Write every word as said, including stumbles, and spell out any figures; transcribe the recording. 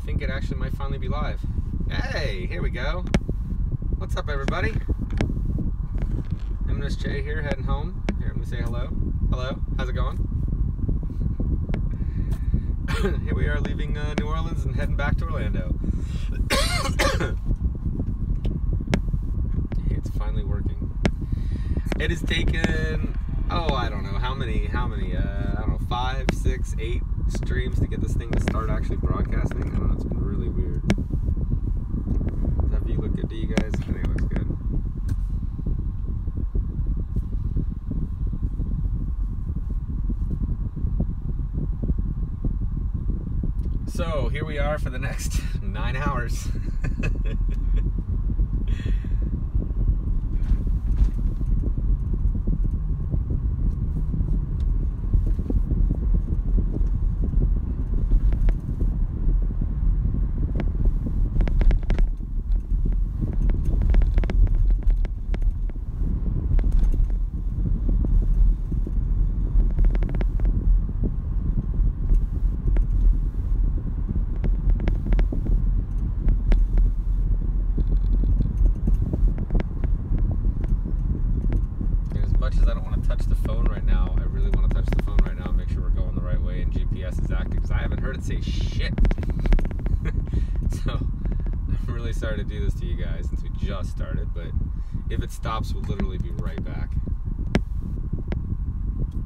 think it actually might finally be live. Hey, here we go. What's up, everybody? M S J here, heading home. Here, let me say hello. Hello, how's it going? Here we are leaving uh, New Orleans and heading back to Orlando. It's finally working. It has taken, oh, I don't know, how many, how many, uh, I don't know, five, six, eight streams to get this thing to start actually broadcasting. I don't know, it's been really weird. Does that view look good to you guys? I think it looks good. So, here we are for the next nine hours. As I don't want to touch the phone right now, I really want to touch the phone right now and make sure we're going the right way and G P S is active, because I haven't heard it say shit. So I'm really sorry to do this to you guys since we just started, but if it stops, we'll literally be right back.